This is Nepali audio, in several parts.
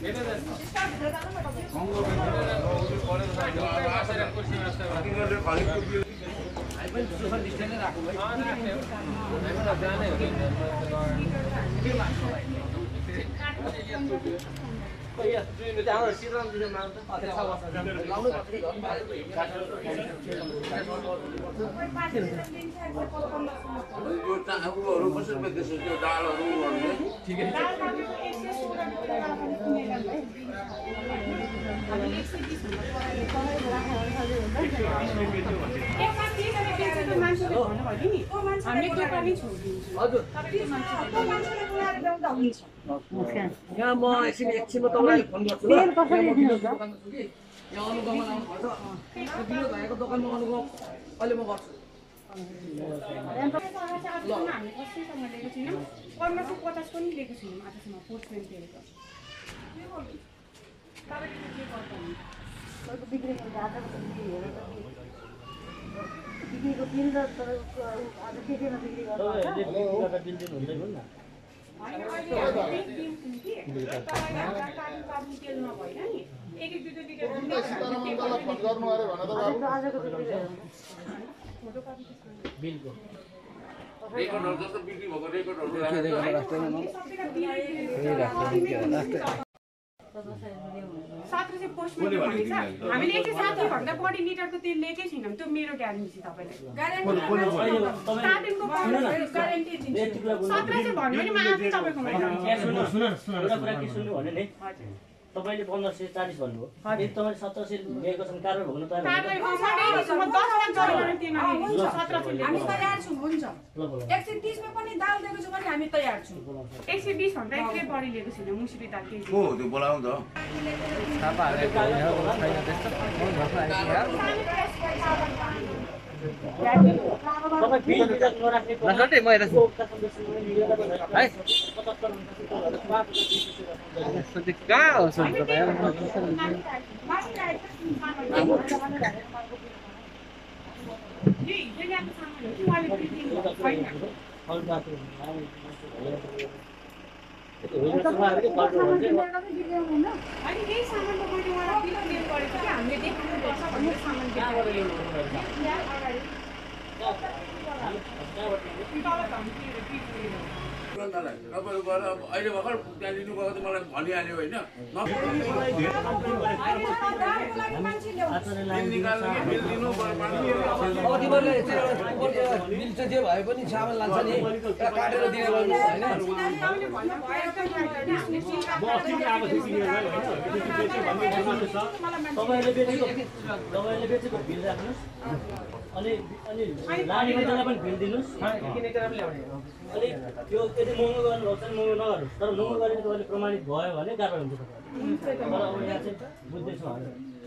यहाँ म एकछिनमा तपाईँलाई फोन गर्छु ल। यहाँ अनुगमन आउनुपर्छ। विनोद भाइको दोकानमा अनुगमन अहिले म गर्छु। हामीले कसैसँग लिएको छैनौँ। 1550 पनि लिएको छैनौँ आजसम्म पोस्टमेन्ट दिएको। बिक्रीको बिल र आज के केमा बिक्री गर्नुहुन्छ? हामीले 160 भन्दा बढी लिटरको तेल लिएकै छैनौँ। त्यो मेरो ग्यारेन्टी तपाईँलाई। स्टार्टिङको ग्यारेन्टी दिन्छु। 1700 भन्यो भने म आफै तपाईँकोमा जान्छु। तपाईले 1540 भन्नुभयो। यदि तपाईले 1700 लिएको छन् कारबाही भोग्न तयार हामी तयार छौँ। हुन्छ 130 मा पनि दाल दिएको छु भने हामी तयार छौँ। 120 भन्दा एकले बढी लिएको छैन मुसुरी दाल केजी। हो त्यो बोलाउँ त। तपाईँहरू गएर अब अहिले भर्खर त्यहाँ लिनु गएको त मलाई भनिहाल्यो होइन। बिल चाहिँ जे भए पनि सामान लान्छ नि काटेर दिने गर्नु होइन। तपाईले बेचेको बिल राख्नुहोस्। अनि लाने मान्छेलाई पनि बिल दिनुहोस्। अनि त्यो यदि महँगो गर्नुभएको छ भने महँगो नगर्नुहोस्। तर महँगो गरेर तपाईँले प्रमाणित भयो भने कारबाही हुन्छ तपाईँले। तर अब यहाँ चाहिँ बुझ्दैछौँ हामी।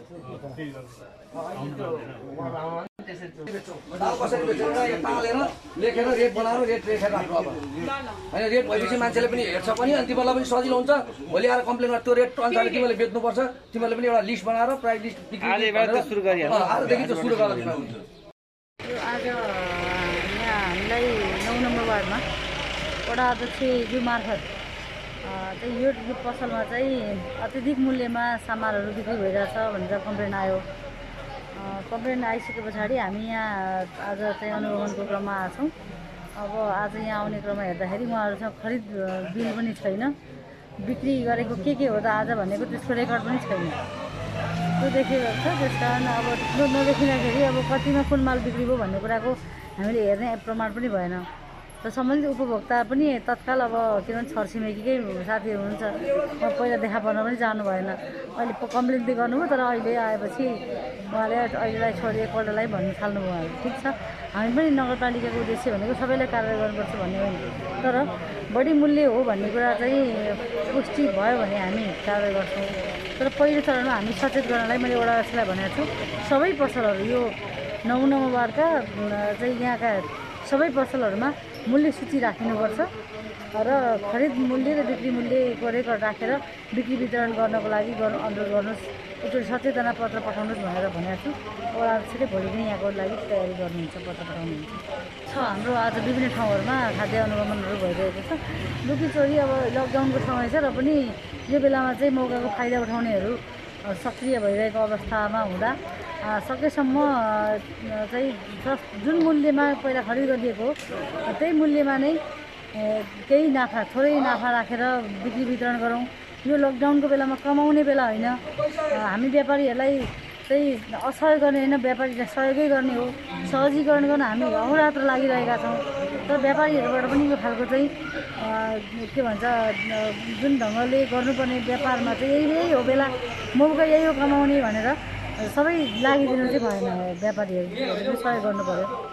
कसरी बेचेर पालेर लेखेर रेट बनाएर रेट रेखेर राख्नु अब होइन। रेट भएपछि मान्छेले पनि हेर्छ पनि अनि तिमीहरूलाई पनि सजिलो हुन्छ। भोलि आएर कम्प्लेन गर्छ त्यो रेट अनुसारले तिमीले बेच्नुपर्छ। तिमीहरूले पनि एउटा लिस्ट बनाएर प्राइस लिस्ट आजदेखि चाहिँ सुरु गरेर दिनुहुन्छ। यो आज यहाँ हामीलाई 9 नम्बर वार्डमा वडा अध्यक्षज्यू मार्फत चाहिँ यो पसलमा चाहिँ अत्यधिक मूल्यमा सामानहरू बिक्री भइरहेछ भनेर कम्प्लेन आयो। कम्प्लेन आइसके पछाडि हामी यहाँ आज चाहिँ अनुगमनको क्रममा आछौँ। अब आज यहाँ आउने क्रममा हेर्दाखेरि उहाँहरूसँग खरिद बिल पनि छैन। बिक्री गरेको के हो त आज भनेको त्यसको रेकर्ड पनि छैन। त्यो देखेको छ। त्यस कारण अब त्यो नदेखिँदाखेरि अब कतिमा कुन माल बिक्री भयो भन्ने कुराको हामीले हेर्ने प्रमाण पनि भएन। र सम्बन्धित उपभोक्ता पनि तत्काल अब किनभने छरछिमेकीकै साथीहरू हुनुहुन्छ पहिला देखा पर्न पनि जानु भएन। अहिले कम्प्लेन चाहिँ गर्नुभयो तर अहिले आएपछि उहाँले अहिलेलाई छोडी एकपल्टलाई भन्नु थाल्नुभयो उहाँहरू। ठिक छ हामी पनि नगरपालिकाको उद्देश्य भनेको सबैलाई कारबाही गर्नुपर्छ भन्ने होइन। तर बढी मूल्य हो भन्ने कुरा चाहिँ पुष्टि भयो भने हामी कारबाही गर्छौँ। तर पहिलो चरणमा हामी सचेत गर्नलाई मैले वडा अध्यक्षलाई भनेको छु। सबै पसलहरू यो 9 नम्बर वार्डका चाहिँ यहाँका सबै पसलहरूमा मूल्य सूची राखिनुपर्छ र खरिद मूल्य र बिक्री मूल्यको रेकर्ड राखेर बिक्री वितरण गर्नको लागि अनुरोध गर्नुहोस्, एउटा सचेतना पत्र पठाउनुहोस् भनेर भनेको छु। वडा अध्यक्षले भोलि नै यहाँको लागि तयारी गर्नुहुन्छ, पत्र पठाउनुहुन्छ। हाम्रो आज विभिन्न ठाउँहरूमा खाद्य अनुगमनहरू भइरहेको छ। लुकी चोरी अब लकडाउनको समय छ र पनि यो बेलामा चाहिँ मौकाको फाइदा उठाउनेहरू सक्रिय भइरहेको अवस्थामा हुँदा सकेसम्म चाहिँ जुन मूल्यमा पहिला खरिद गरिएको त्यही मूल्यमा नै केही नाफा थोरै नाफा राखेर बिक्री वितरण गरौँ। यो लकडाउनको बेलामा कमाउने बेला होइन, हामी व्यापारीहरूलाई चाहिँ असहयोग गर्ने होइन, व्यापारीलाई सहयोगै गर्ने हो। सहजीकरण गर्न हामी अहोरात्र लागिरहेका छौँ। तर व्यापारीहरूबाट पनि यो खालको चाहिँ के भन्छ जुन ढङ्गले गर्नुपर्ने व्यापारमा चाहिँ यही हो बेला, मौका यही हो कमाउने भनेर सबै लागिदिनु चाहिँ भएन। व्यापारीहरूले सहयोग गर्नु पर्यो।